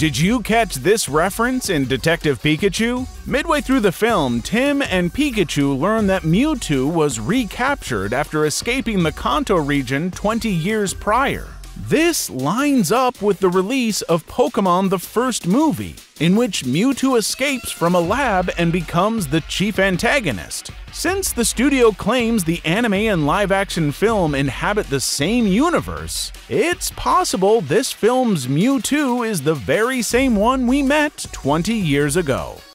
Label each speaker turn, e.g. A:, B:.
A: Did you catch this reference in Detective Pikachu? Midway through the film, Tim and Pikachu learn that Mewtwo was recaptured after escaping the Kanto region 20 years prior. This lines up with the release of Pokémon the first movie, in which Mewtwo escapes from a lab and becomes the chief antagonist. Since the studio claims the anime and live-action film inhabit the same universe, it's possible this film's Mewtwo is the very same one we met 20 years ago.